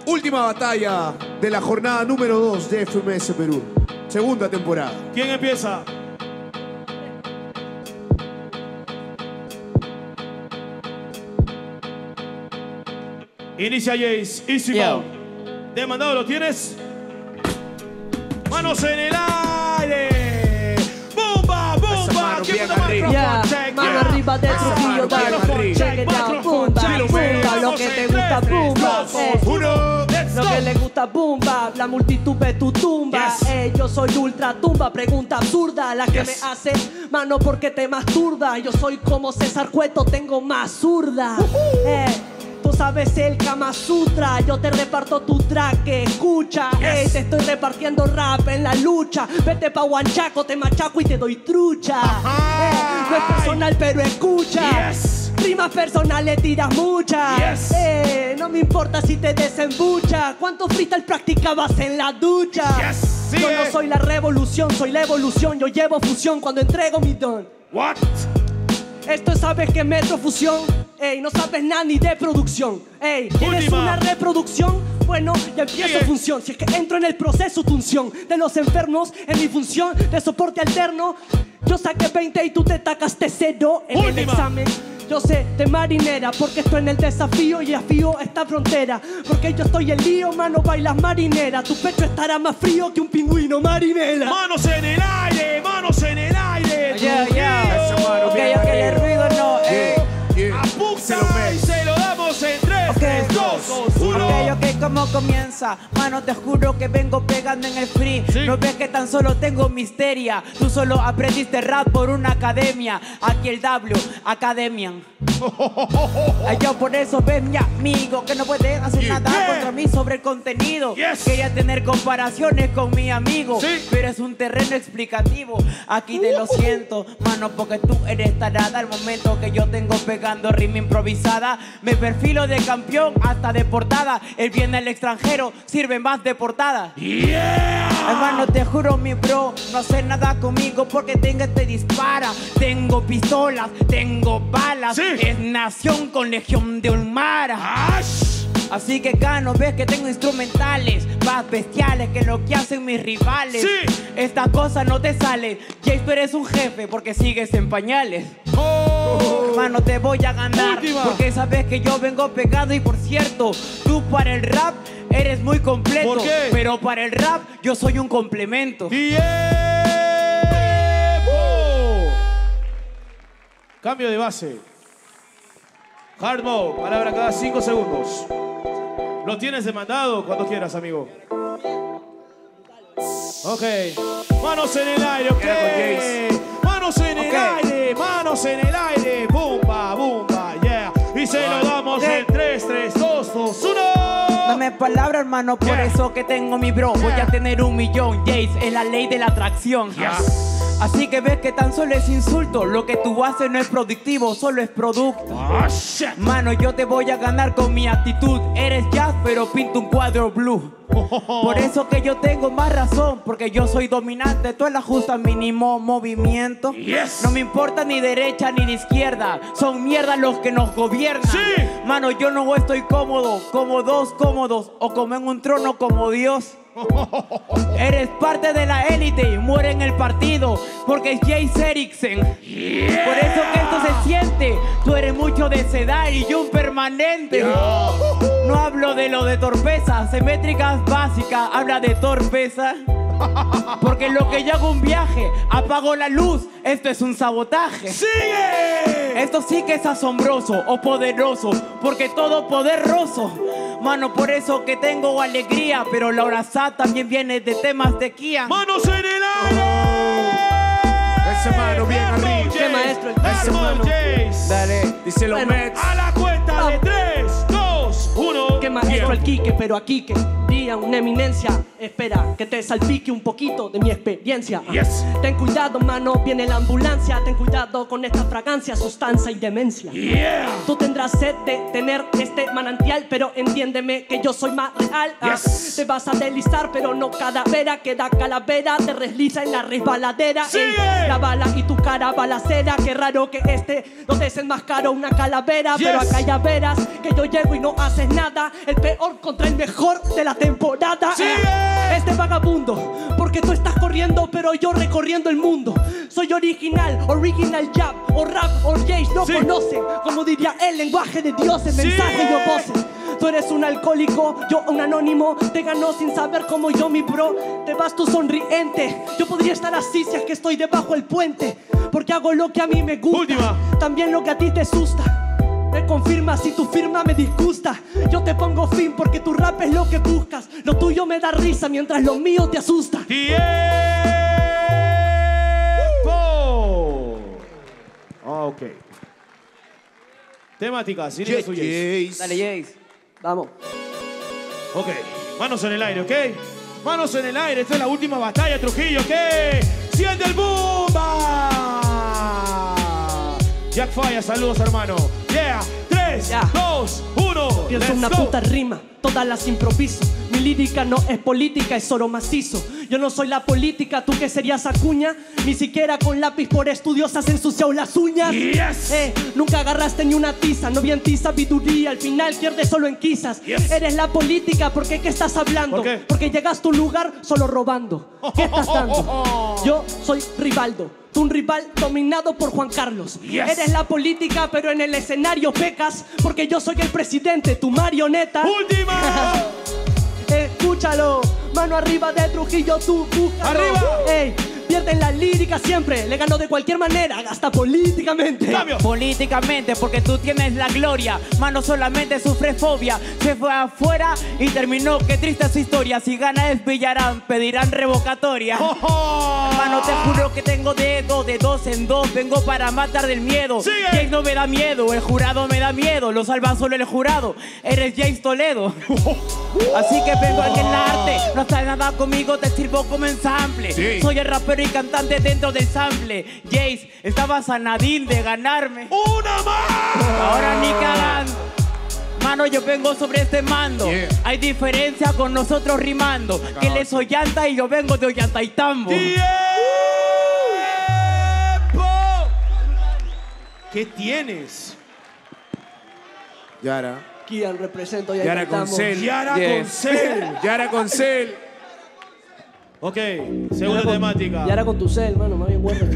Última batalla de la jornada número 2 de FMS Perú. Segunda temporada. ¿Quién empieza? Inicia Jace. Easy Mode. Demandado, ¿lo tienes? Manos en el aire. ¡Bumba, bumba! Bien arriba. Mano arriba del Trujillo, dale. Check it out, bumba, bumba. Lo que te gusta, bumba. Lo que le gusta, bumba. La multitud ve tu tumba. Yo soy ultra tumba. Pregunta absurda. La que me hace, mano, porque te masturba. Yo soy como César Cueto, tengo más zurda. Tú sabes el Kama Sutra, yo te reparto tu track, escucha. Te estoy repartiendo rap en la lucha. Vete pa' Huanchaco, te machaco y te doy trucha. No es personal, pero escucha. Rimas personales tiras muchas. No me importa si te desembucha. ¿Cuánto freestyle practicabas en la ducha? Yo no soy la revolución, soy la evolución. Yo llevo fusión cuando entrego mi don. What? Esto sabes que es Metrofusión. Ey, no sabes nada ni de producción. Ey, ¿tienes una reproducción? Bueno, ya empiezo función. Si es que entro en el proceso tu unción de los enfermos en mi función de soporte alterno. Yo saqué 20 y tú te tacaste 0 en el examen. Yo sé de marinera porque estoy en el desafío y afío esta frontera. Porque yo estoy en lío, mano, bailas marinera. Tu pecho estará más frío que un pingüino marinela. Manos en el aire, manos en el aire. Ok, el ruido no. Apunta y se lo damos en 3, 2, 1. Ok, ¿cómo comienza? Mano, te juro que vengo pegando en el free. No ves que tan solo tengo misteria. Tú solo aprendiste rap por una academia. Aquí el W, Academian. Yo por eso ves mi amigo que no puede hacer nada contra mí sobre el contenido. Quería tener comparaciones con mi amigo, pero es un terreno explicativo. Aquí te lo siento, mano, porque tú eres tarada. Al momento que yo tengo pegando rima improvisada, me perfilo de campeón hasta de portada. El bien del extranjero sirve más de portada. Hermano, te juro, mi bro, no hace nada conmigo porque te dispara. Tengo pistolas, tengo balas. Es nación con legión de Ulmara. Así que gano, ves que tengo instrumentales más bestiales que lo que hacen mis rivales. Esta cosa no te sale. Jace, tú eres un jefe porque sigues en pañales. Hermano, te voy a ganar porque sabes que yo vengo pegado. Y por cierto, tú para el rap eres muy completo. ¿Por qué? Pero para el rap yo soy un complemento. Cambio de base. Hard mode, palabra cada 5 segundos. Lo tienes demandado cuando quieras, amigo. Ok. Manos en el aire, ok. Manos en el aire, manos en el aire. Bumba, bumba, yeah. Y se lo damos en 3, 2, 1. Dame palabra, hermano, por eso que tengo mi bro. Voy a tener 1 millón, Jace, es la ley de la atracción. Así que ves que tan solo es insulto. Lo que tú haces no es productivo, solo es producto. Mano, yo te voy a ganar con mi actitud. Eres jazz, pero pinto un cuadro blue. Por eso que yo tengo más razón, porque yo soy dominante. Tú el ajusta mínimo movimiento. No me importa ni derecha ni de izquierda. Son mierda los que nos gobiernan. Mano, yo no estoy cómodo, como dos cómodos, o como en un trono como Dios. Eres parte de la élite y muere en el partido porque es Jace Eriksen. Por eso que esto se siente. Tú eres mucho de sedar y yo un permanente. No hablo de lo de torpeza, simétricas básicas, habla de torpeza. Porque lo que yo hago un viaje, apago la luz, esto es un sabotaje. Esto sí que es asombroso o poderoso, porque todo poderoso. Mano, por eso que tengo alegría, pero la Orazá también viene de temas de Kia. ¡Manos en el aire! Ese mano bien arriba. ¡Qué maestro! Ese mano. Dale, díselo, Bueno. Mets. A la cuenta de 3, 2, 1. ¡Qué maestro el Quique, pero a Quique! sabiduría, una eminencia. Espera, que te salpique un poquito de mi experiencia. Yes. Ten cuidado, mano, viene la ambulancia. Ten cuidado con esta fragancia, sustancia y demencia. Yeah. Tú tendrás sed de tener este manantial, pero entiéndeme que yo soy más real. Yes. Te vas a deslizar, pero no cadavera. Queda calavera, te desliza en la resbaladera. Sigue. La bala y tu cara balacera. Qué raro que no desenmascaro una calavera. Yes. Pero acá ya verás que yo llego y no haces nada. El peor contra el mejor de la temporada. Sigue. Este vagabundo, porque tú estás corriendo, pero yo recorriendo el mundo. Soy original jab, o rap, o Jace, no Sí. conocen. Como diría el lenguaje de Dios, el Sí. mensaje yo pose. Tú eres un alcohólico, yo un anónimo. Te ganó sin saber cómo yo mi bro. Te vas tú sonriente. Yo podría estar así si es que estoy debajo del puente, porque hago lo que a mí me gusta. Última. También lo que a ti te asusta. Me confirma si tu firma me disgusta. Yo te pongo fin porque tu rap es lo que buscas. Lo tuyo me da risa mientras lo mío te asusta. ¡Tiempo! Ok. Temática, sin Yes, suyo. yes. Dale, Jace. Vamos. Ok, manos en el aire, ¿ok? Manos en el aire, esta es la última batalla, Trujillo, ¿ok? ¡Siente el bomba! Jack Falla, saludos, hermano. Yeah, 3, Ya. 2, 1. Pienso una puta rima, todas las improviso. Mi lírica no es política, es oro macizo. Yo no soy la política, ¿tú qué serías Acuña? Ni siquiera con lápiz por estudios has ensuciado las uñas. Yes. Nunca agarraste ni una tiza, no vi en ti sabiduría. Al final pierdes solo en quizas. Yes. Eres la política, ¿por qué estás hablando? ¿Por qué? Porque llegaste a un lugar solo robando. ¿Qué estás dando? Yo soy Rivaldo, tú un rival dominado por Juan Carlos. Yes. Eres la política, pero en el escenario pecas, porque yo soy el presidente, tu marioneta. ¡Última! Escúchalo, mano arriba de Trujillo, tú búscalo. ¡Arriba! Ey, pierden la lírica siempre, le gano de cualquier manera, hasta políticamente. ¡Cambio! Políticamente, porque tú tienes la gloria. Mano solamente sufre fobia. Se fue afuera y terminó. Qué triste su historia. Si gana es Villarán, pedirán revocatoria. Mano, te juro que tengo dedo de 2 en 2. Vengo para matar del miedo. ¡Sigue! Jace no me da miedo, el jurado me da miedo. Lo salva solo el jurado. Eres Jace Toledo. Así que vengo a arte. No está nada conmigo, te sirvo como ensamble. Sí. Soy el rapero y cantante dentro del sample. Jace, estabas a nadín de ganarme. ¡Una más! Ahora ni cagando. Mano, yo vengo sobre este mando. Yeah. Hay diferencia con nosotros rimando. Que le soy llanta y yo vengo de Ollantaytambo. ¡Tiempo! ¿Qué tienes? Yara. Kian, represento y ahí Yara con estamos. cel. Yara Yes. con cel. Yara con cel. Ok, segunda temática. Yara con tu cel, mano, más bien bueno.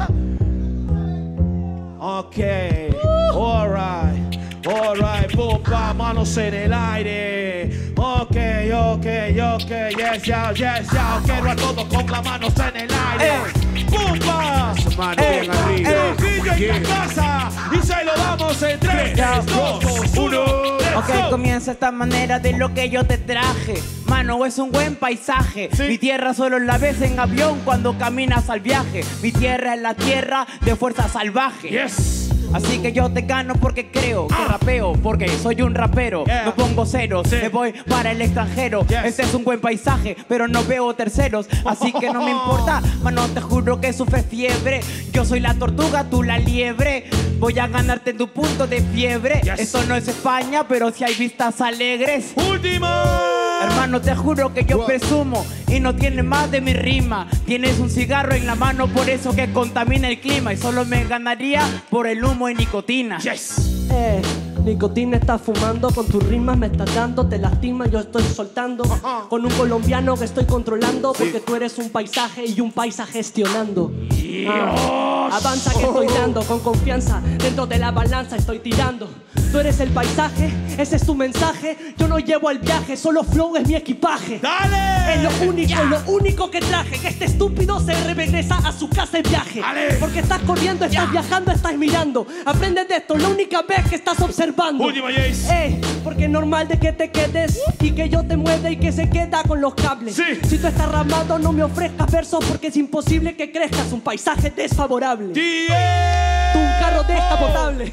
Ok, alright, pupa, manos en el aire. Ok, yes, ya, quiero a todos con las manos en el aire. Pupa, Mano bien arriba. Trujillo en Yeah. la casa y se lo damos en 3, 2, 1. Ok, comienza esta manera de lo que yo te traje. Mano, es un buen paisaje. Sí. Mi tierra solo la ves en avión cuando caminas al viaje. Mi tierra es la tierra de fuerza salvaje. Yes. Así que yo te gano porque creo que rapeo, porque soy un rapero. Yeah. No pongo ceros, Sí. me voy para el extranjero. Yes. Este es un buen paisaje, pero no veo terceros. Así que no me importa, mano, te juro que sufres fiebre. Yo soy la tortuga, tú la liebre. Voy a ganarte en tu punto de fiebre. Yes. Esto no es España, pero si hay vistas alegres. Última. Hermano, te juro que yo presumo y no tiene más de mi rima. Tienes un cigarro en la mano, por eso que contamina el clima. Y solo me ganaría por el humo y nicotina. Yes. Nicotina está fumando, con tus rimas me estás dando, te lastima, yo estoy soltando. Con un colombiano que estoy controlando, porque tú eres un paisaje y un paisa gestionando. Avanza que estoy dando, con confianza, dentro de la balanza estoy tirando. Tú eres el paisaje, ese es tu mensaje. Yo no llevo el viaje, solo flow es mi equipaje. ¡Dale! Es lo único que traje. Que este estúpido se regresa a su casa en viaje. Dale. Porque estás corriendo, estás viajando, estás mirando. Aprende de esto, la única vez que estás observando. Última, Jace. Porque es normal de que te quedes y que yo te mueva y que se queda con los cables. Sí. Si tú estás ramado, no me ofrezcas versos porque es imposible que crezcas un paisaje desfavorable. ¡Tiempo! Tú un carro descapotable.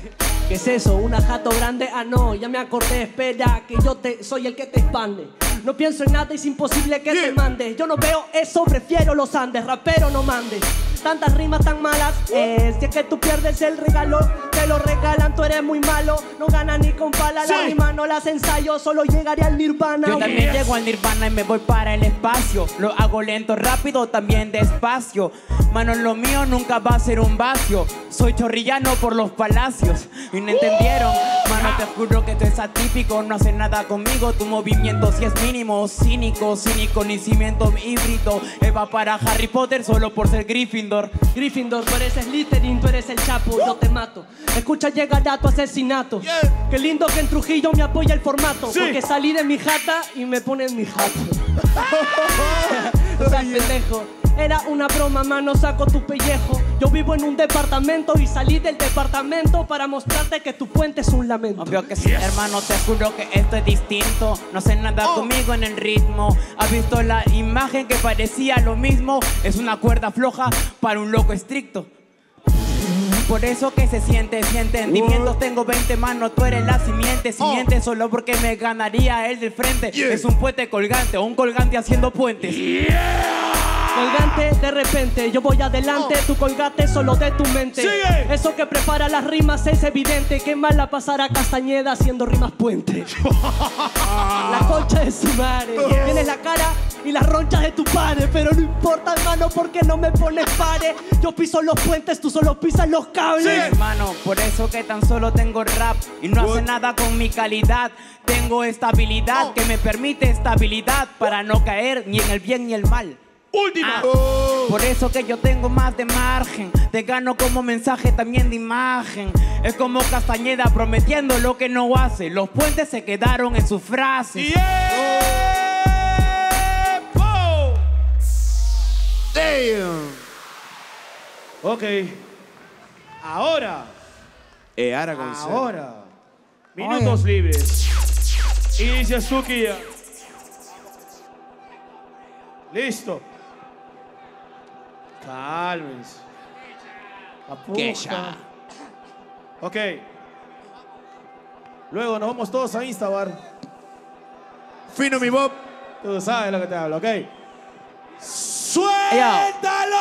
¿Qué es eso? ¿Una jato grande? Ah, no, ya me acordé, espera, que yo soy el que te expande. No pienso en nada, es imposible que te mande. Yo no veo eso, prefiero los Andes, rapero no mande. Tantas rimas tan malas, si es que tú pierdes el regalo, te lo regalan, tú eres muy malo. No ganas ni con pala, la rima no las ensayo, solo llegaré al nirvana. Yo también llego al nirvana y me voy para el espacio. Lo hago lento, rápido, también despacio. Mano, lo mío nunca va a ser un vacío. Soy chorrillano por los palacios. Y no entendieron, mano, te juro que esto es atípico. No hace nada conmigo, tu movimiento si es mínimo. Cínico, conocimiento híbrido. Eva para Harry Potter solo por ser Gryffindor. Gryffindor, tú eres Slytherin, tú eres el Chapo, yo te mato. Escucha, llegará tu asesinato. Qué lindo que en Trujillo me apoya el formato. Porque salí de mi jata y me ponen mi jato. O sea, pendejo. Era una broma, mano, saco tu pellejo. Yo vivo en un departamento y salí del departamento para mostrarte que tu puente es un lamento. Obvio que sí, hermano, te juro que esto es distinto. No sé nada conmigo en el ritmo. ¿Has visto la imagen que parecía lo mismo? Es una cuerda floja para un loco estricto. Por eso que se siente, si entendimientos tengo 20 manos, tú eres la simiente. Simiente solo porque me ganaría él del frente. Es un puente colgante o un colgante haciendo puentes. Colgante de repente, yo voy adelante, tú colgate solo de tu mente. Sigue. Eso que prepara las rimas es evidente. Qué mal la pasará Castañeda haciendo rimas puente. La concha de su madre. Tienes la cara y las ronchas de tu padre. Pero no importa, hermano, porque no me pones pare. Yo piso los puentes, tú solo pisas los cables. Hermano, por eso que tan solo tengo rap y no hace nada con mi calidad. Tengo estabilidad que me permite estabilidad para no caer ni en el bien ni el mal. Última. Por eso que yo tengo más de margen. Te gano como mensaje también de imagen. Es como Castañeda prometiendo lo que no hace. Los puentes se quedaron en sus frases. Damn. Ok. Ahora. Ahora. Minutos libres. Inicia Sukiya. Listo. Cálmense. Apunta. Ok. Luego nos vamos todos a Instabar. Fino mi Bob. Tú sabes lo que te hablo, ok. ¡Suéltalo!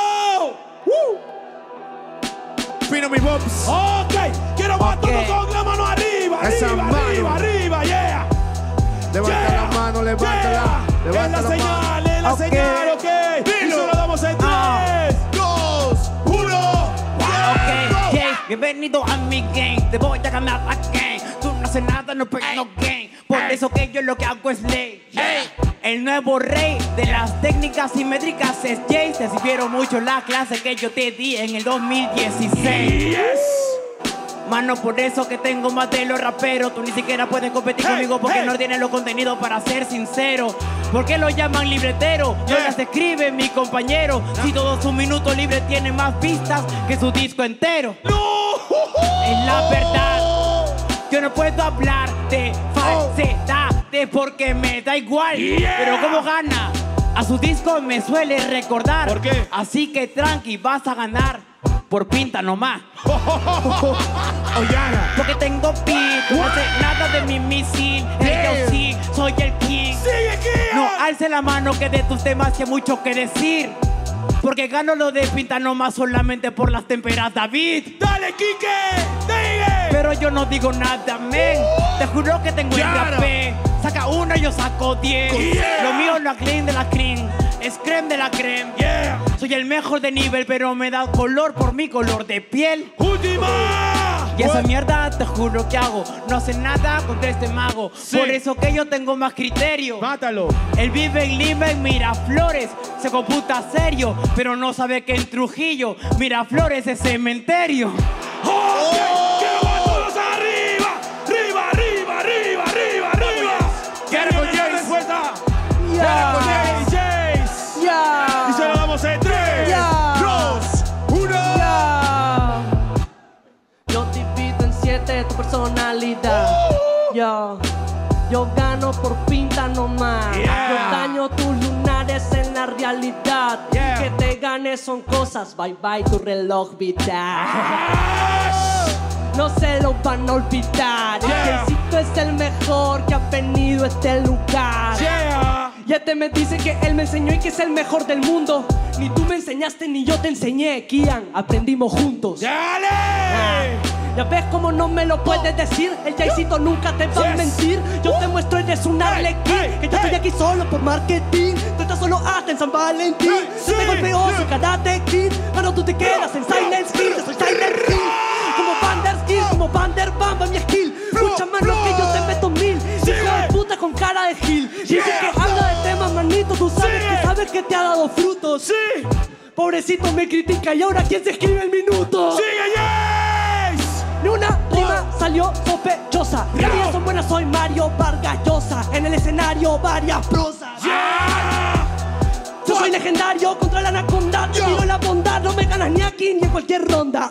Fino mi Bobs. Ok. Quiero más todos con la mano arriba. Esa Arriba, mano. arriba, arriba, yeah. Levanta la mano, levántala. Es Levanta la la mano. señal, es la señal, ok. Y Dilo. solo damos en 3, 2, 1. Ok, bienvenido a mi game. Te voy a ganar la game. Tú no haces nada, no play no game. Por eso que yo lo que hago es ley. El nuevo rey de las técnicas simétricas es Jay. Te sirvieron mucho la clase que yo te di en el 2016. Mano, por eso que tengo más de los raperos. Tú ni siquiera puedes competir conmigo porque no tienes los contenidos para ser sincero. ¿Por qué lo llaman libretero? No las escribe mi compañero. Si todo su minuto libre tiene más vistas que su disco entero. Es la verdad. Yo no puedo hablar de falsedad porque me da igual. Pero como gana, a su disco me suele recordar. ¿Por qué? Así que tranqui, vas a ganar por pinta nomás. Porque tengo beat, no sé nada de mi misil. Yo sí, soy el king. No alce la mano que de tus temas hay mucho que decir. Porque gano lo de pinta nomás solamente por las temperas, David. ¡Dale, Kike! ¡Sigue! Pero yo no digo nada, men. Te juro que tengo el rapé. Saca uno, yo saco 10. Lo mío es la cream de la cream. Es creme de la creme. Soy el mejor de nivel, pero me da color por mi color de piel. ¡Última! Y esa mierda te juro que hago. No hace nada contra este mago. Por eso que yo tengo más criterio. Mátalo. Él vive en Lima, en Miraflores. Se computa serio, pero no sabe que en Trujillo Miraflores es cementerio. ¡Quiero más todos arriba! ¡Arriba, arriba, arriba, arriba, arriba! Quiero con Jace. Respuesta. Ya. Jace. Ya. Y se lo damos en 3, Ya. 2, 1. Ya. Yo divido en 7 tu personalidad. Yo gano por pinta nomás. Yeah. Yo daño tus lunares en la realidad. Yeah. Que te ganes son cosas. Bye bye tu reloj vital. no se lo van a olvidar. El Jaycito es el mejor que ha venido a este lugar. Y este me dice que él me enseñó y que es el mejor del mundo. Ni tú me enseñaste ni yo te enseñé, Kian, aprendimos juntos. Ya ves cómo no me lo puedes decir. El Jaycito nunca te va a mentir. Yo te muestro, eres un arlequín. Que yo estoy aquí solo por marketing. Tú estás solo hasta en San Valentín. Yo te golpeo, soy Karate Kid. Mano, tú te quedas en Silent Skill. Yo soy Silent Skill. Como Vanderskill, como Vanderbamba mi skill. Muchas manos que yo te meto 1000. Hijo de puta con cara de Gil. Dice que habla de temas, manito. Tú sabes que te ha dado frutos. Pobrecito me critica y ahora ¿quién se escribe el minuto? Ni una rima salió sospechosa. Las mías son buenas, soy Mario Vargas Llosa. En el escenario varias prosas. Yo soy legendario contra la anaconda. Te tiro la bondad, no me ganas ni aquí ni en cualquier ronda.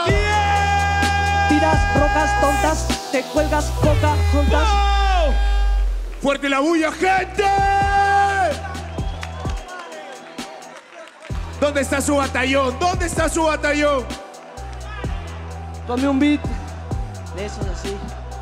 Tiras rocas tontas, te cuelgas poca juntas. ¡Fuerte la bulla, gente! ¿Dónde está su batallón? ¿Dónde está su batallón? Tome un beat de esos así.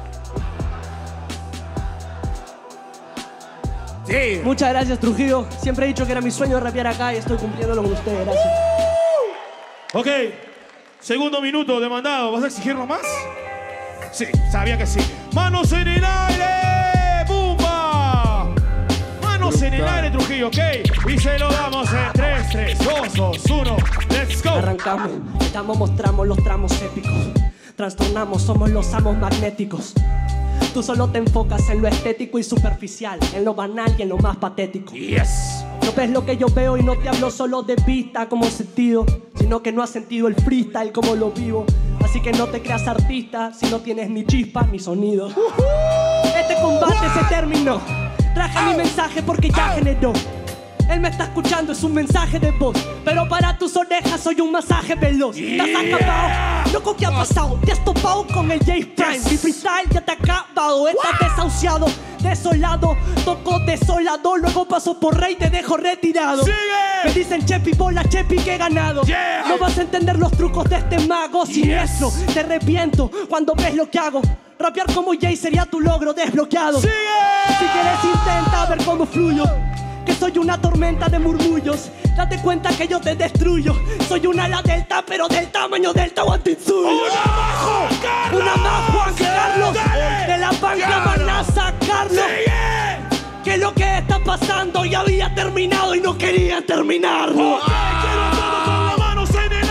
Sí. Muchas gracias, Trujillo. Siempre he dicho que era mi sueño rapear acá y estoy cumpliéndolo con ustedes. Gracias. Ok, segundo minuto demandado. ¿Vas a exigirlo más? Sí, sabía que sí. ¡Manos en el aire! ¡Bumba! Manos en el aire, Trujillo, ok. Y se lo damos en 3, 3, 2, 2, 1. ¡Let's go! Arrancamos, mostramos los tramos épicos. Trastornamos, somos los amos magnéticos. Tú solo te enfocas en lo estético y superficial, en lo banal y en lo más patético. Yes. No ves lo que yo veo y no te hablo solo de vista como sentido, sino que no has sentido el freestyle como lo vivo. Así que no te creas artista si no tienes ni chispa ni sonido. Este combate se terminó. Traje mi mensaje porque ya generó. Él me está escuchando, es un mensaje de voz. Pero para tus orejas soy un masaje veloz. Te has acabado, loco, ¿qué ha pasado? Te has topado con el J-Prime. Mi freestyle ya te ha acabado. Estás desahuciado, desolado. Toco desolado, luego paso por rey, te dejo retirado. Me dicen Chepi, bola Chepi, que he ganado. No vas a entender los trucos de este mago siniestro. Te arrepiento cuando ves lo que hago. Rapear como Jay sería tu logro desbloqueado. Si quieres intenta ver cómo fluyo, que soy una tormenta de murmullos. Date cuenta que yo te destruyo. Soy una ala delta, pero del tamaño del Tahuantinsuyo. ¡Una más, Juan Carlos! De la banca van a sacarlo. ¿Qué es lo que está pasando? Ya había terminado y no querían terminarlo. ¡Quiero todo con las manos en el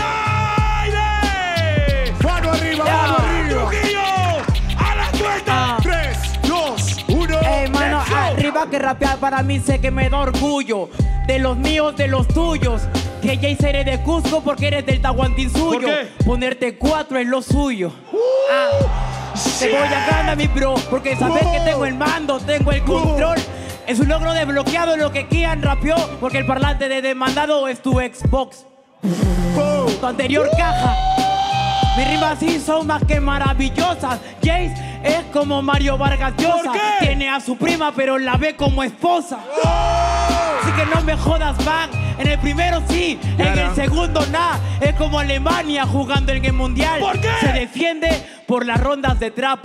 aire! ¡Mano arriba, mano arriba! ¡Trujillo! ¡A la cuenta! 3, 2, 1. Mano arriba, que rapear para mí sé que me da orgullo. De los míos, de los tuyos. Que ya seré de Cusco porque eres del Tahuantinsuyo. ¿Por qué? Ponerte 4 es lo suyo. Te voy a ganar, mi bro, porque sabes que tengo el mando, tengo el control. Es un logro desbloqueado lo que Kian rapeó, porque el parlante de demandado es tu Xbox. Tu anterior caja. Mis rimas sí son más que maravillosas. Jace es como Mario Vargas Llosa. Tiene a su prima pero la ve como esposa. Así que no me jodas, man. En el primero sí, en el segundo nada. Es como Alemania jugando en el mundial. ¿Por qué? Se defiende por las rondas de trap.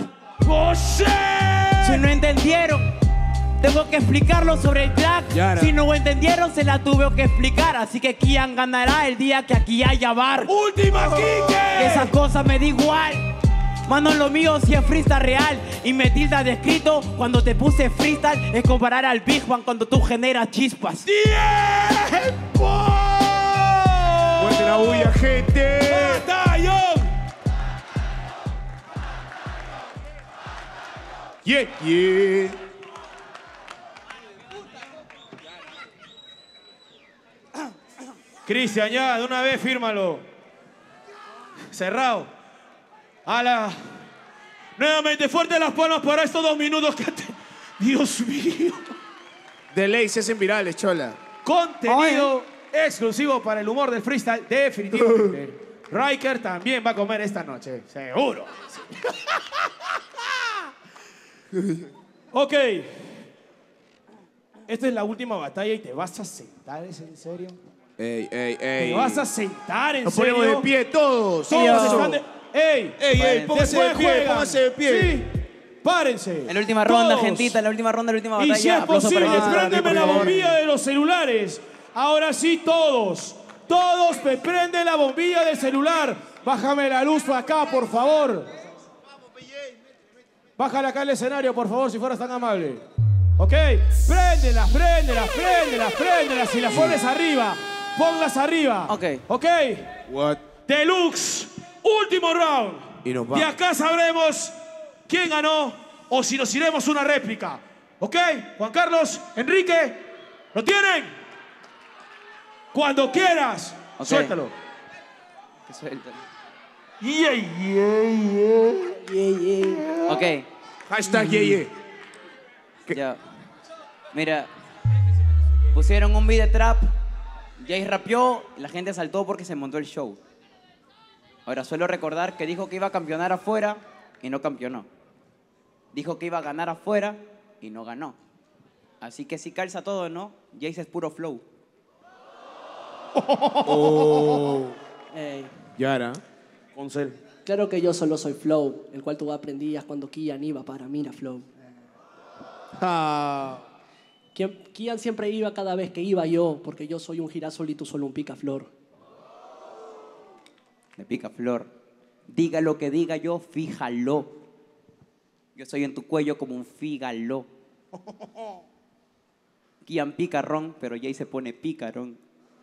Si no entendieron, tengo que explicarlo sobre el track. Si no entendieron, se la tuve que explicar. Así que Kian ganará el día que aquí haya bar. ¡Última, Kike! Esas cosas me da igual. Mano, lo mío si es freestyle real. Y me tilda de escrito cuando te puse freestyle. Es comparar al Big Bang cuando tú generas chispas. ¡Tiempo! ¡Fuerte la bulla, gente! ¡Batallón! Yeah, yeah. Cristian, ya, de una vez fírmalo. Cerrado. Nuevamente, fuerte las palmas para estos 2 minutos que Dios mío. De ley se hacen virales, chola. Contenido exclusivo para el humor del freestyle, definitivamente. Riker también va a comer esta noche, seguro. Ok. Esta es la última batalla y te vas a sentar, ¿es en serio? Ey, ey, ey. ¿Te vas a sentar, en Nos serio? ponemos de pie todos. Todos Eso. están de... ¡Ey! Póngase de pie, póngase de pie. Sí. Párense. En la última ronda, Todos. gentita, en la última ronda, en la última Y batalla. si es aplauso para posible, mí. préndeme la bombilla de los celulares. Ahora sí, todos. Todos me prenden la bombilla del celular. Bájame la luz para acá, por favor. Bájala acá el escenario, por favor, si fueras tan amable. ¿Ok? Préndelas. Si las pones arriba, ponlas arriba. Ok. What? Deluxe, último round. Y nos Y vamos. acá sabremos quién ganó o si nos iremos una réplica. ¿Ok? Juan Carlos, Enrique, ¿lo tienen? Cuando quieras, Ok. suéltalo. Que suelta. Ok, Hashtag yeye. ya. Mira, pusieron un beat de trap, Jay rapeó, la gente saltó porque se montó el show. Ahora suelo recordar que dijo que iba a campeonar afuera y no campeonó. Dijo que iba a ganar afuera y no ganó. Así que si calza todo, ¿no? Jay es puro flow. Ey, Yara. Concel. claro que yo solo soy Flow, el cual tú aprendías cuando Kian iba para Mira Flow. Ah. Kian siempre iba cada vez que iba yo, porque yo soy un girasol y tú solo un picaflor. Me pica flor. Diga lo que diga yo, fíjalo. Yo soy en tu cuello como un fígalo. Kian picarrón, pero Jay se pone picarón.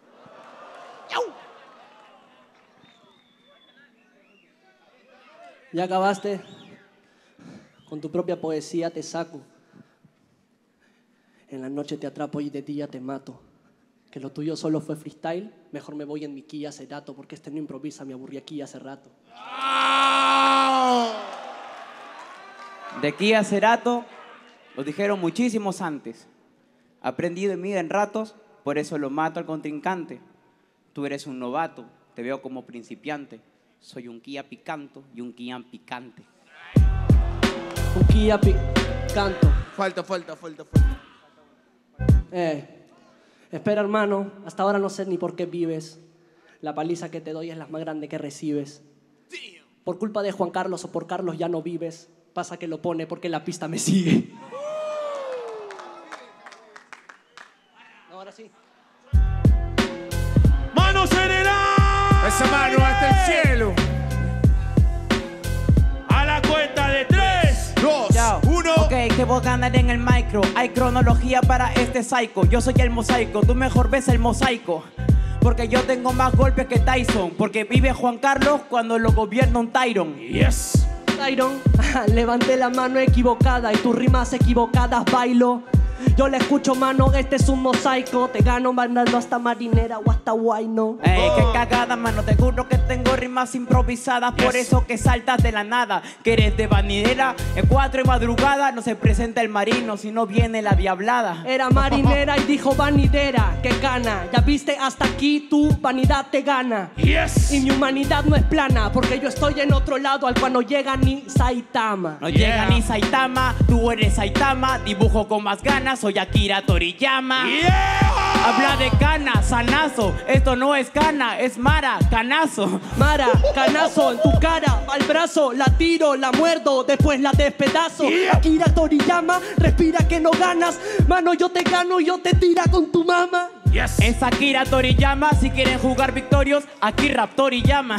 ¿Ya acabaste? Con tu propia poesía te saco. En la noche te atrapo y de día te mato. Que lo tuyo solo fue freestyle, mejor me voy en mi Kia Cerato, porque este no improvisa, me aburrí aquí hace rato. De Kia Cerato, lo dijeron muchísimos antes. Aprendí de mí en ratos, por eso lo mato al contrincante. Tú eres un novato, te veo como principiante. Soy un Kia picanto y un Kian picante. Un Kia canto. Falta. Espera, hermano, hasta ahora no sé ni por qué vives. La paliza que te doy es la más grande que recibes. Por culpa de Juan Carlos o por Carlos ya no vives. Pasa que lo pone porque la pista me sigue. Ahora sí. ¡Manos en el aire! Esa mano hasta el cielo. A la cuenta de 3. 2, Chao. 1. Ok, que vos ganar en el micro. Hay cronología para este psycho. Yo soy el mosaico, tú mejor ves el mosaico. Porque yo tengo más golpes que Tyson. Porque vive Juan Carlos cuando lo gobierna un Tyron. Yes. Tyron, levanté la mano equivocada y tus rimas equivocadas bailo. Yo le escucho, mano, este es un mosaico. Te gano mandando hasta marinera o hasta guayno. Ey, qué cagada, mano, te juro que tengo rimas improvisadas. Por eso que saltas de la nada. Que eres de vanidera, en 4 de madrugada no se presenta el marino, si no viene la diablada. Era marinera y dijo vanidera, que gana. Ya viste, hasta aquí tu vanidad te gana. Yes. Y mi humanidad no es plana, porque yo estoy en otro lado al cual no llega ni Saitama. No llega ni Saitama, tú eres Saitama. Dibujo con más ganas, soy Akira Toriyama. Yeah. Habla de cana, sanazo. Esto no es cana, es Mara, canazo. Mara, canazo en tu cara, al brazo, la tiro, la muerdo, después la despedazo. Yeah. Akira Toriyama, respira que no ganas. Mano, yo te gano, yo te tira con tu mama. Yes. Es Akira Toriyama, si quieren jugar victorios, aquí Rap Toriyama.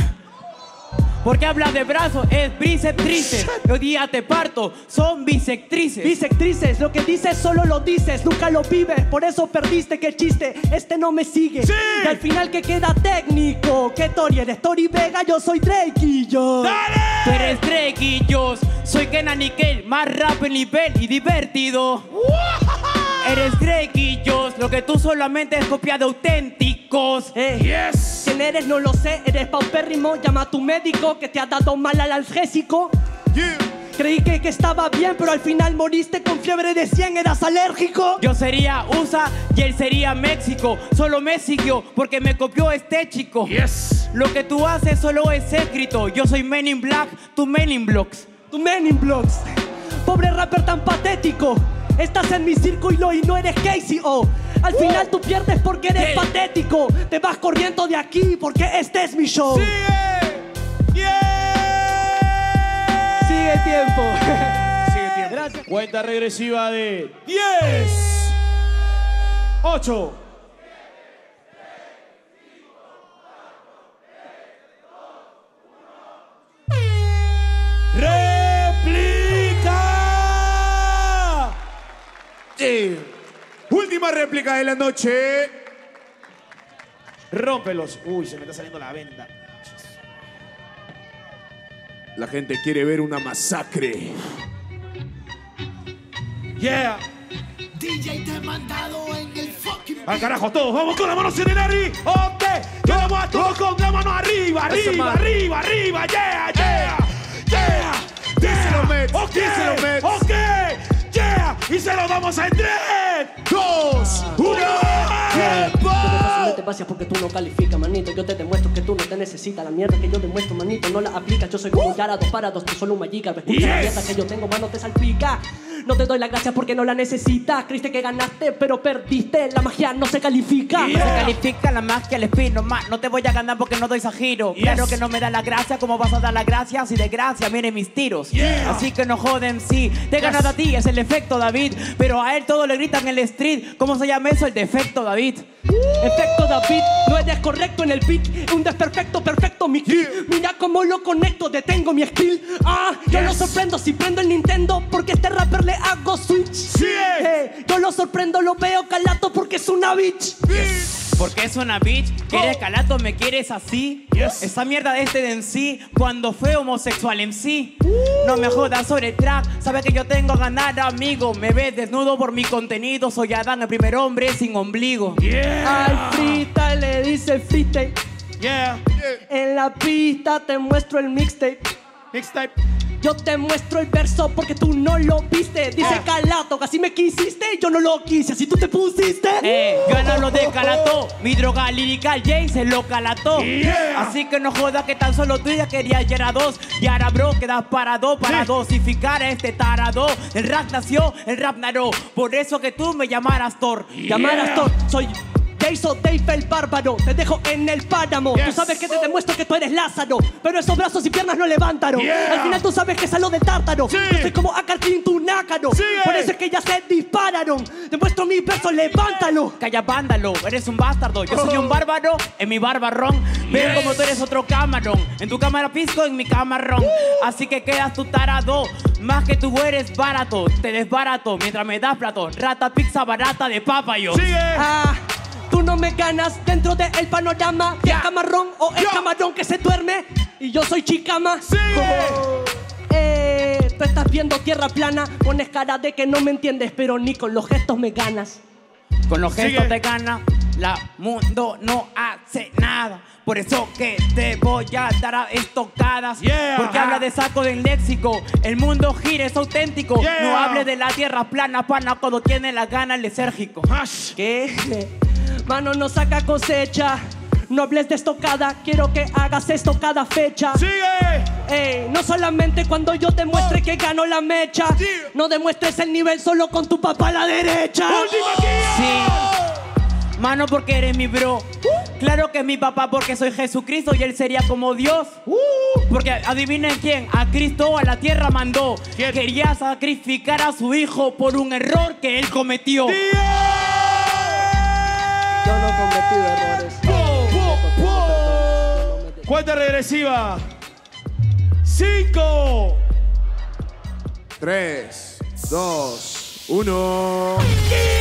Porque habla de brazos, es bíceps, tríceps. Hoy día te parto, son bisectrices. Bisectrices, lo que dices solo lo dices, nunca lo vives, por eso perdiste, qué chiste, este no me sigue. Sí. Y al final que queda técnico, que Tori eres Tori Vega, yo soy Drake y yo. ¡Dale! Tú eres Drake y yo soy Kenan Nickel, más rap en nivel y divertido. Eres Drake y yo, lo que tú solamente es copia de auténticos. Yes. ¿Quién eres? No lo sé, eres paupérrimo, llama a tu médico que te ha dado mal al analgésico. Yeah. Creí que estaba bien, pero al final moriste con fiebre de 100, eras alérgico. Yo sería USA y él sería México. Solo me siguió porque me copió este chico. Yes. Lo que tú haces solo es escrito. Yo soy Men in Black, tú Men in Blocks. Tu Men in Blocks, pobre rapper tan patético. Estás en mi círculo y no eres Casey, oh. Al final tú pierdes porque eres patético. Te vas corriendo de aquí porque este es mi show. Sigue. Yeah. Sigue el tiempo. Sigue el tiempo. Gracias. Cuenta regresiva de 10, 8. ¡Réplica! Sí. Última réplica de la noche. Rómpelos. Uy, se me está saliendo la venda. La gente quiere ver una masacre. Yeah. DJ te he mandado en el fucking... Al carajo, todos vamos con la mano en el aire. Ok, yo vamos a todos con la mano arriba, arriba, arriba, arriba. Yeah, yeah, yeah. Díselo, Mets. Ok, Díselo, Mets. ok, yeah. Y se lo damos en 3, 2, 1. No te pases porque tú no calificas, manito. Yo te demuestro que tú no te necesitas. La mierda que yo demuestro, manito, no la aplicas. Yo soy como un Yara, 2 para 2, tú solo un magica. Escucha la mierda que yo tengo, mano, te salpica. No te doy las gracias porque no la necesitas. Creíste que ganaste, pero perdiste. La magia no se califica. No se califica la magia, el espino, más. No te voy a ganar porque no doy giro. Claro que no me da la gracia, ¿cómo vas a dar la gracia? Si de gracia, miren mis tiros. Así que no joden, sí. Te he ganado a ti, es el efecto, David. Pero a él todo le gritan en el street. ¿Cómo se llama eso? El defecto, David. Efecto David, no eres correcto en el beat. Un desperfecto, perfecto mi kill. Mira cómo lo conecto, detengo mi skill. Yo lo sorprendo si prendo el Nintendo porque este rapper le hago switch. Yo lo sorprendo, lo veo calato porque es una bitch. Porque es una bitch, ¿quieres calato? ¿Me quieres así? Esa mierda de este de en sí, cuando fue homosexual en sí. No me jodas sobre el track, sabes que yo tengo a ganar, amigo. Me ves desnudo por mi contenido, soy Adán, el primer hombre sin ombligo. Al freestyle le dice el freestyle. Yeah. En la pista te muestro el mixtape. Mixtape. Yo te muestro el verso porque tú no lo viste. Dice calato, que así me quisiste, yo no lo quise, así tú te pusiste. Yo no hablo de calato, mi droga lírica Jay se lo calató. Así que no jodas que tan solo tú ya querías y era 2. Y ahora bro, quedas parado para dosificar a este tarado. El rap nació, el rap naró, por eso que tú me llamaras Thor. Llamaras Thor, soy Jason Dave el bárbaro, te dejo en el páramo. Tú sabes que te demuestro que tú eres Lázaro, pero esos brazos y piernas no levantaron. Al final tú sabes que salgo del tártaro. Yo soy como Acartín, tu nácaro. Por eso es que ya se dispararon. Demuestro mis versos, levántalo. Calla, vándalo, eres un bastardo. Yo soy un bárbaro en mi barbarrón. Veo como tú eres otro camarón. En tu cámara pisco, en mi camarón. Así que quedas tu tarado. Más que tú eres barato, te desbarato mientras me das plato. Rata, pizza barata de papayo. Tú no me ganas dentro del panorama. ¿Es camarón o es camarón que se duerme? Y yo soy chicama. Tú estás viendo tierra plana. Pones cara de que no me entiendes, pero ni con los gestos me ganas. Con los gestos te gana. La mundo no hace nada. Por eso que te voy a dar a estocadas. Porque habla de saco del léxico. El mundo gira, es auténtico. No hable de la tierra plana, pana, cuando tiene la gana el esérgico. ¿Qué? Mano no saca cosecha. No hables de estocada, quiero que hagas esto cada fecha. No solamente cuando yo te muestre que gano la mecha. No demuestres el nivel solo con tu papá a la derecha. Sí, mano, porque eres mi bro. Claro que es mi papá porque soy Jesucristo y él sería como Dios. Porque adivinen quién, a Cristo a la tierra mandó. Quería sacrificar a su hijo por un error que él cometió. Yo no he cometido errores. Cuenta regresiva. 5, 3, 2, 1.